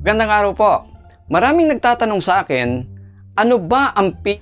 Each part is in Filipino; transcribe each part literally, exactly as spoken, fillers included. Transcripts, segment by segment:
Magandang araw po. Maraming nagtatanong sa akin, ano ba ang pi...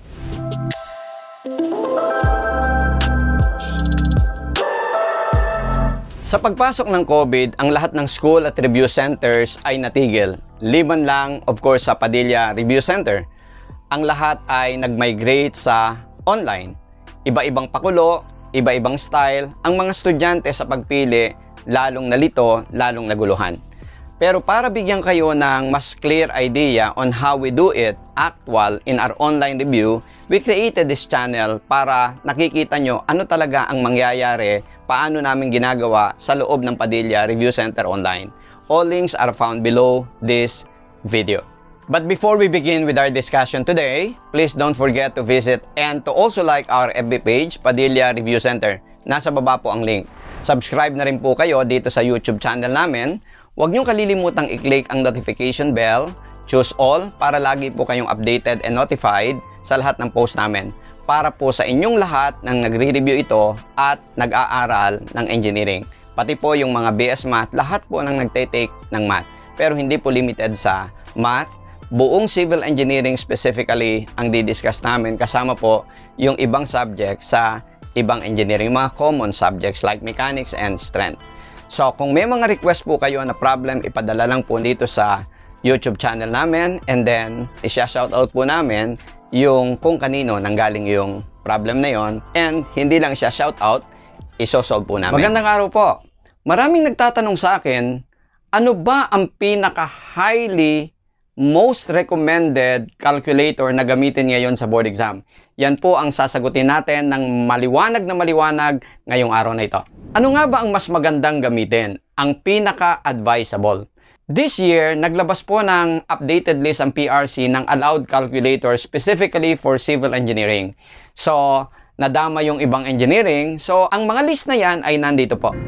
Sa pagpasok ng COVID, ang lahat ng school at review centers ay natigil. Liban lang, of course, sa Padilla Review Center. Ang lahat ay nag-migrate sa online. Iba-ibang pakulo, iba-ibang style. Ang mga estudyante sa pagpili, lalong nalito, lalong naguluhan. Pero para bigyan kayo ng mas clear idea on how we do it actual in our online review, we created this channel para nakikita nyo ano talaga ang mangyayari, paano namin ginagawa sa loob ng Padilla Review Center Online. All links are found below this video. But before we begin with our discussion today, please don't forget to visit and to also like our F B page, Padilla Review Center. Nasa baba po ang link. Subscribe na rin po kayo dito sa YouTube channel namin. Huwag niyong kalilimutang i-click ang notification bell, choose all, para lagi po kayong updated and notified sa lahat ng post namin. Para po sa inyong lahat ng nagre-review ito at nag-aaral ng engineering. Pati po yung mga B S Math, lahat po nang nagte-take ng math. Pero hindi po limited sa math, buong civil engineering specifically ang didiscuss namin, kasama po yung ibang subject sa ibang engineering, mga common subjects like mechanics and strength. So, kung may mga request po kayo na problem, ipadala lang po dito sa YouTube channel namin, and then isya-shoutout po namin yung kung kanino nanggaling yung problem na yon, and hindi lang siya shoutout, isosolve po namin. Magandang araw po. Maraming nagtatanong sa akin, ano ba ang pinaka-highly most recommended calculator na gamitin ngayon sa board exam? Yan po ang sasagutin natin ng maliwanag na maliwanag ngayong araw na ito. Ano nga ba ang mas magandang gamitin? Ang pinaka-advisable. This year, naglabas po ng updated list ang P R C ng allowed calculator specifically for civil engineering. So, nadama yung ibang engineering. So, ang mga list na yan ay nandito po.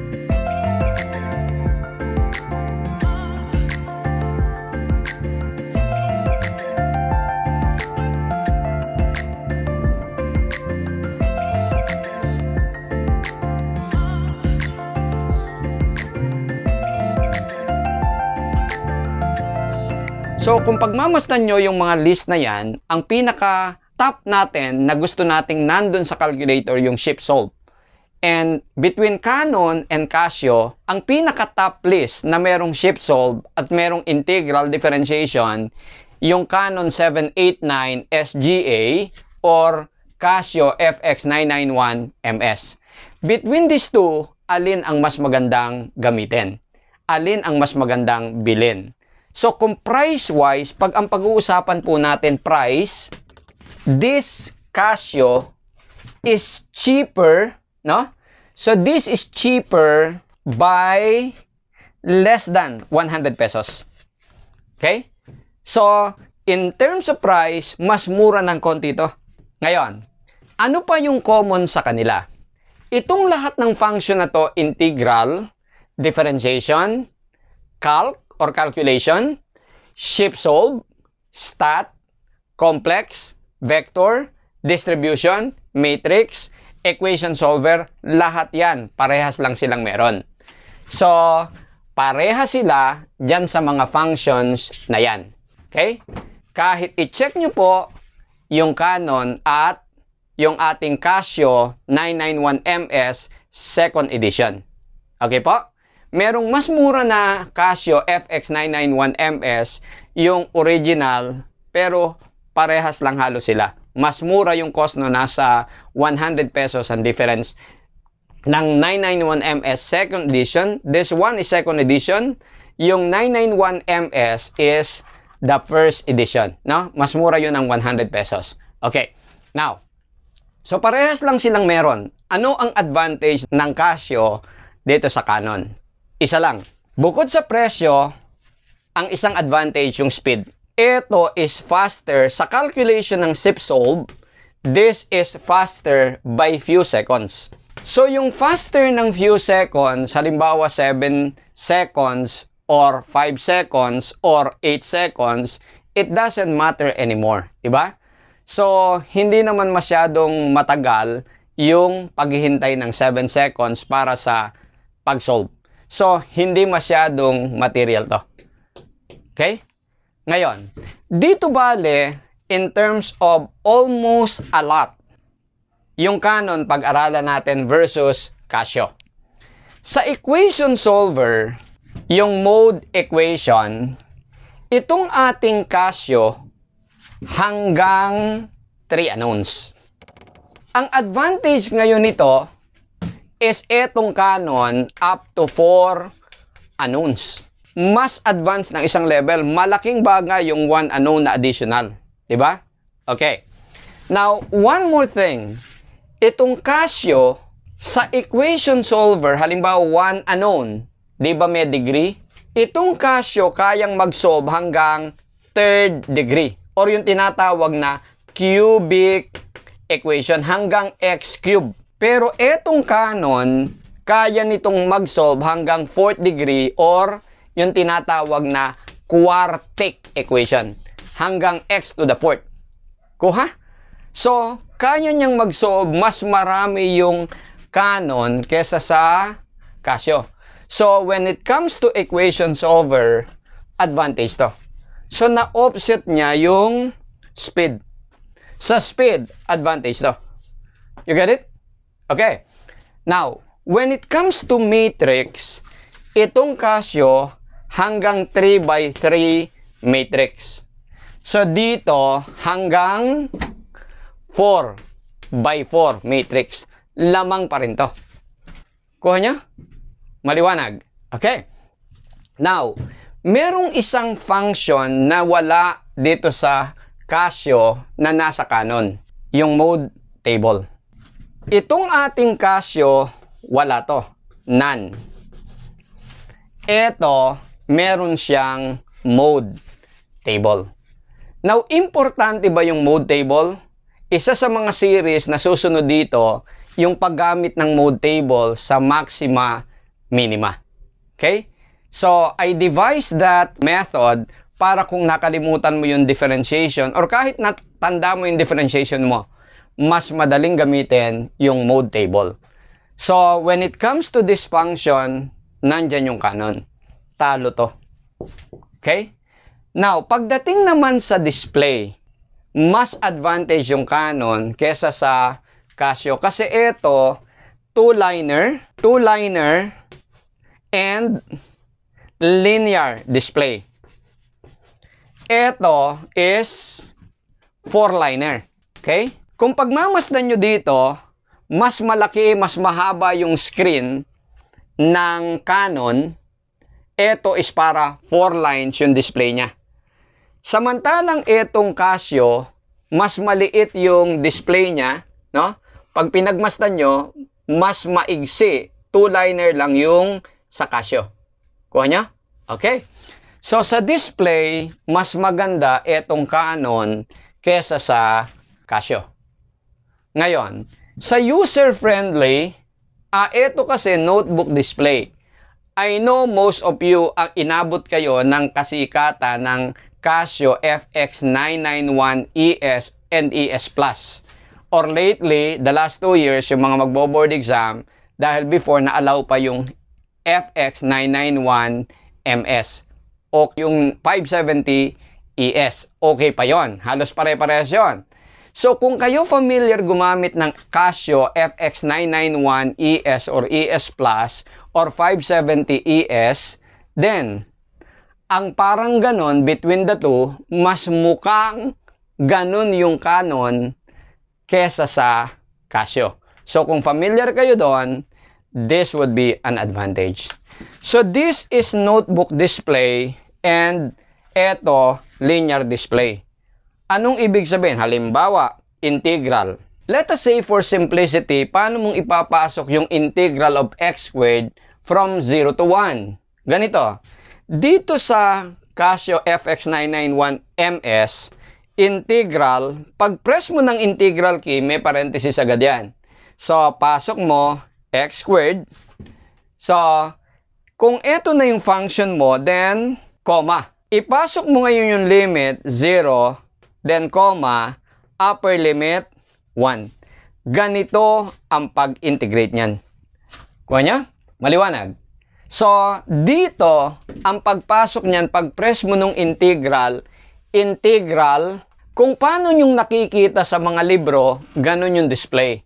So, kung pagmamasdan nyo yung mga list na yan, ang pinaka-top natin na gusto nating nandun sa calculator yung shift solve. And between Canon and Casio, ang pinaka-top list na merong shift solve at merong integral differentiation, yung Canon seven eighty-nine S G A or Casio F X nine ninety-one M S. Between these two, alin ang mas magandang gamitin? Alin ang mas magandang bilhin? So, kung price-wise, pag ang pag-uusapan po natin price, this Casio is cheaper, no? So, this is cheaper by less than one hundred pesos. Okay? So, in terms of price, mas mura ng konti ito. Ngayon, ano pa yung common sa kanila? Itong lahat ng function na to, integral, differentiation, calc, or calculation, shift solve, stat, complex, vector, distribution, matrix, equation solver, lahat yan, parehas lang silang meron. So, parehas sila dyan sa mga functions na yan. Okay? Kahit i-check nyo po yung Canon at yung ating Casio nine ninety-one M S second edition. Okay po? Merong mas mura na Casio F X nine ninety-one M S, yung original, pero parehas lang halos sila. Mas mura yung cost no, nasa one hundred pesos ang difference ng nine ninety-one M S second edition. This one is second edition. Yung nine ninety-one M S is the first edition. No? Mas mura yun ng one hundred pesos. Okay. Now, so parehas lang silang meron. Ano ang advantage ng Casio dito sa Canon? Isa lang. Bukod sa presyo, ang isang advantage yung speed. Ito is faster sa calculation ng shift solve. This is faster by few seconds. So, yung faster ng few seconds, halimbawa seven seconds or five seconds or eight seconds, it doesn't matter anymore. Diba? So, hindi naman masyadong matagal yung paghihintay ng seven seconds para sa pag-solve. So, hindi masyadong material to. Okay? Ngayon, dito bale, in terms of almost a lot, yung Canon pag-aralan natin versus Casio. Sa equation solver, yung mode equation, itong ating Casio hanggang three unknowns. Ang advantage ngayon nito is etong Canon up to four unknowns. Mas advanced ng isang level. Malaking bagay yung one unknown na additional. Diba? Okay. Now, one more thing. Itong Casio, sa equation solver, halimbawa one unknown, di ba may degree? Itong Casio kayang mag-solve hanggang third degree. Or yung tinatawag na cubic equation, hanggang x cube. Pero etong Canon, kaya nitong mag-solve hanggang fourth degree or yung tinatawag na quartic equation, hanggang x to the fourth. Kuha? So, kaya niyang mag-solve mas marami yung Canon kesa sa Casio. So, when it comes to equation solver, advantage to. So, na-offset niya yung speed. Sa speed, advantage to. You get it? Okay. Now, when it comes to matrix, itong Casio hanggang three by three matrix. So, dito hanggang four by four matrix. Lamang pa rin to. Kuha niya? Maliwanag. Okay. Now, merong isang function na wala dito sa Casio na nasa Canon. Yung mode table. Itong ating Casio, wala to. None. Ito, meron siyang mode table. Now, importante ba yung mode table? Isa sa mga series na susunod dito, yung paggamit ng mode table sa maxima, minima. Okay? So, I devised that method para kung nakalimutan mo yung differentiation or kahit natanda mo yung differentiation mo, mas madaling gamitin yung mode table. So, when it comes to this function, nandyan yung Canon. Talo to. Okay? Now, pagdating naman sa display, mas advantage yung Canon kesa sa Casio. Kasi ito, two-liner, two-liner, and linear display. Ito is four-liner. Okay? Kung pagmamasdan nyo dito, mas malaki, mas mahaba yung screen ng Canon. Ito is para four lines yung display niya. Samantalang itong Casio, mas maliit yung display niya, no? Pag pinagmasdan nyo, mas maigsi. Two-liner lang yung sa Casio. Kuha niya? Okay. So, sa display, mas maganda itong Canon kesa sa Casio. Ngayon, sa user-friendly, ah, ito kasi notebook display. I know most of you ang inabot kayo ng kasikatan ng Casio F X nine ninety-one E S and E S Plus. Or lately, the last two years, yung mga magbo-board exam, dahil before na-allow pa yung F X nine ninety-one M S o yung five seventy E S. Okay pa yon. Halos pare-parehas yon. So, kung kayo familiar gumamit ng Casio F X nine ninety-one E S or E S Plus or five seventy E S, then, ang parang ganon between the two, mas mukhang ganon yung Canon kesa sa Casio. So, kung familiar kayo doon, this would be an advantage. So, this is notebook display and eto, linear display. Anong ibig sabihin? Halimbawa, integral. Let us say for simplicity, paano mong ipapasok yung integral of x squared from zero to one? Ganito. Dito sa Casio F X nine ninety-one M S, integral, pag press mo ng integral key, may parenthesis agad yan. So, pasok mo, x squared. So, kung ito na yung function mo, then, comma. Ipasok mo ngayon yung limit, zero, then comma, upper limit, one. Ganito ang pag-integrate niyan. Kuha niya? Maliwanag. So, dito, ang pagpasok niyan, pag-press mo nung integral, integral, kung paano yung nakikita sa mga libro, ganun yung display.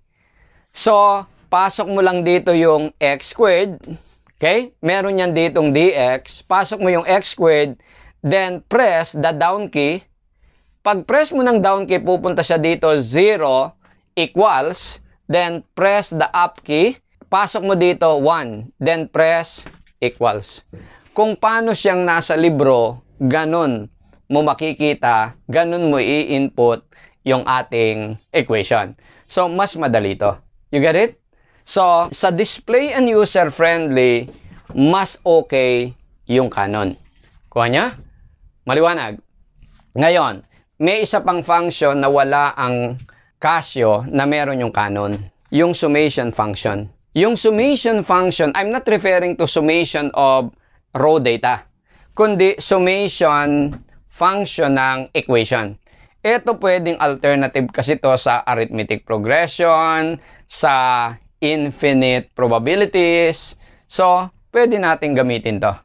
So, pasok mo lang dito yung x squared, okay? Meron yan ditong dx, pasok mo yung x squared, then press the down key. Pag press mo ng down key, pupunta siya dito, zero equals, then press the up key, pasok mo dito, one, then press equals. Kung paano siyang nasa libro, ganun mo makikita, ganun mo i-input yung ating equation. So, mas madali to. You get it? So, sa display and user-friendly, mas okay yung Canon. Kuha niya? Maliwanag. Ngayon, may isa pang function na wala ang Casio na meron yung Canon. Yung summation function. Yung summation function, I'm not referring to summation of raw data, kundi summation function ng equation. Ito pwedeng alternative kasi to sa arithmetic progression, sa infinite probabilities. So, pwede natin gamitin to.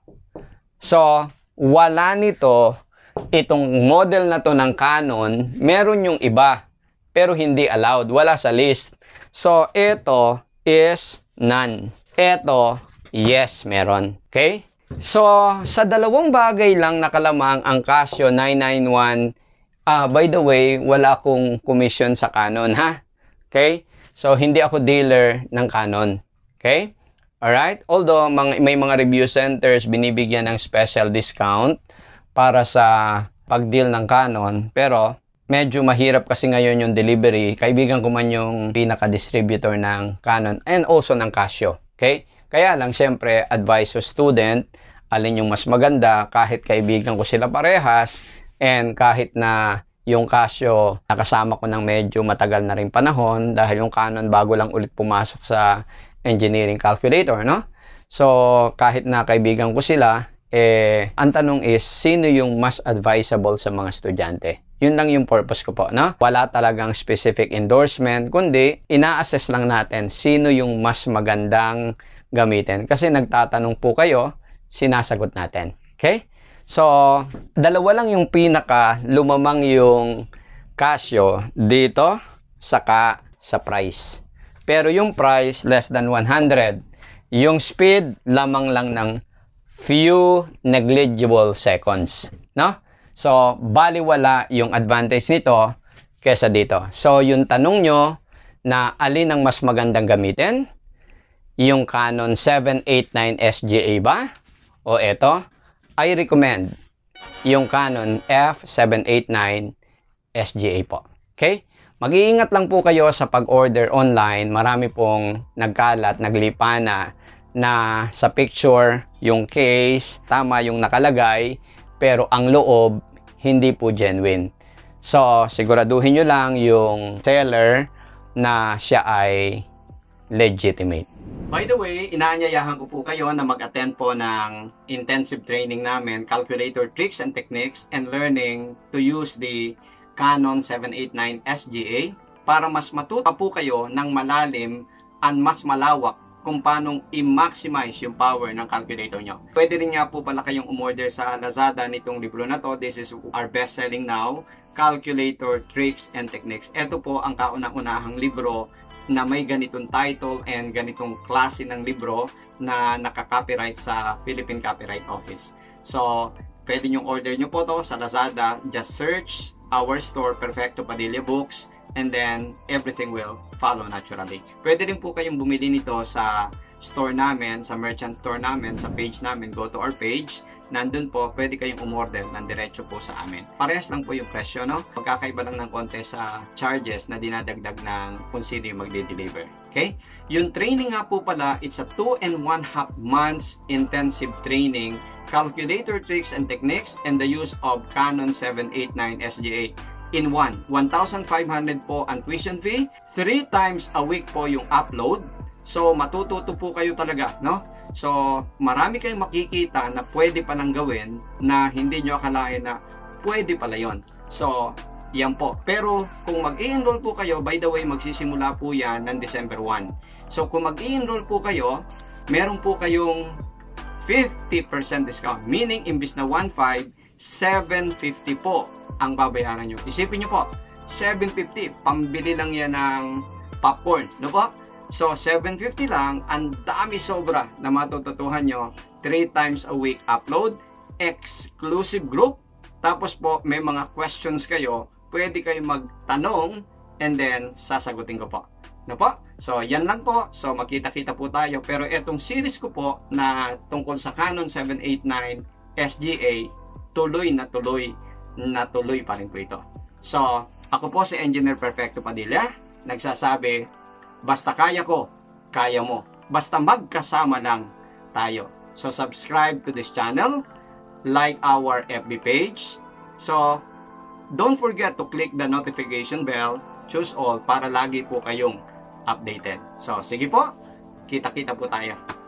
So, wala nito, itong model na to ng Canon, meron yung iba, pero hindi allowed, wala sa list. So, ito is none. Ito, yes, meron. Okay? So, sa dalawang bagay lang nakalamang ang Casio nine ninety-one. Ah, by the way, wala akong commission sa Canon, ha? Okay? So, hindi ako dealer ng Canon. Okay? Alright? Although, mga, may mga review centers binibigyan ng special discount para sa pag-deal ng Canon. Pero, medyo mahirap kasi ngayon yung delivery. Kaibigan ko man yung pinaka-distributor ng Canon and also ng Casio. Okay? Kaya lang, syempre, advise sa student, alin yung mas maganda, kahit kaibigan ko sila parehas, and kahit na yung Casio, nakasama ko ng medyo matagal na rin panahon, dahil yung Canon bago lang ulit pumasok sa engineering calculator, no? So, kahit na kaibigan ko sila, eh, ang tanong is, sino yung mas advisable sa mga estudyante? Yun lang yung purpose ko po, no? Wala talagang specific endorsement, kundi ina-assess lang natin sino yung mas magandang gamitin. Kasi nagtatanong po kayo, sinasagot natin. Okay? So, dalawa lang yung pinaka lumamang yung Casio dito, saka sa price. Pero yung price, less than one hundred. Yung speed, lamang lang ng few negligible seconds. No? So, baliwala yung advantage nito kesa dito. So, yung tanong nyo na alin ang mas magandang gamitin? Yung Canon seven eighty-nine S G A ba? O eto, I recommend yung Canon F seven eighty-nine S G A po. Okay? Mag-iingat lang po kayo sa pag-order online. Marami pong nagkalat, naglipa na, na sa picture, yung case, tama yung nakalagay, pero ang loob, hindi po genuine. So, siguraduhin nyo lang yung seller na siya ay legitimate. By the way, inaanyayahan ko po kayo na mag-attend po ng intensive training namin, Calculator Tricks and Techniques, and learning to use the Canon seven eighty-nine S G A para mas matuto po kayo ng malalim at mas malawak kung paano i-maximize yung power ng calculator nyo. Pwede rin nga po pala kayong umorder sa Lazada nitong libro na to. This is our best-selling now, Calculator Tricks and Techniques. Ito po ang kaunang-unahang libro na may ganitong title and ganitong klase ng libro na nakaka-copyright sa Philippine Copyright Office. So, pwede nyo order nyo po to sa Lazada. Just search our store, Perfecto Padilla Books, and then everything will follow naturally. Pwede rin po kayong bumili nito sa store namin, sa merchant store namin, sa page namin. Go to our page. Nandun po, pwede kayong umorder ng diretso po sa amin. Parehas lang po yung presyo, no? Magkakaiba lang ng konti sa charges na dinadagdag ng kung sino yung magde-deliver. Okay? Yung training nga po pala, it's a two and one half months intensive training, calculator tricks and techniques, and the use of Canon seven eighty-nine S G A in one. one thousand five hundred po ang tuition fee. Three times a week po yung upload. So, matututo po kayo talaga, no? So, marami kayong makikita na pwede palang gawin na hindi nyo akalain na pwede pala yon. So, yan po. Pero, kung mag-i-enroll po kayo, by the way, magsisimula po yan ng December first. So, kung mag-i-enroll po kayo, meron po kayong fifty percent discount. Meaning, imbis na one five, seven fifty po ang babayaran nyo. Isipin nyo po, seven fifty, pambili lang yan ng popcorn. No po? So, seven fifty lang, ang dami sobra na matututuhan nyo. three times a week upload, exclusive group, tapos po, may mga questions kayo, pwede kayo magtanong, and then, sasagutin ko po. No po? So, yan lang po. So, magkita-kita po tayo. Pero itong series ko po na tungkol sa Canon seven eight nine S G A, tuloy na tuloy na tuloy pa rin po ito. So, ako po si Engineer Perfecto Padilla, nagsasabi, basta kaya ko, kaya mo. Basta magkasama lang tayo. So, subscribe to this channel, like our F B page. So, don't forget to click the notification bell, choose all, para lagi po kayong updated. So, sige po, kita-kita po tayo.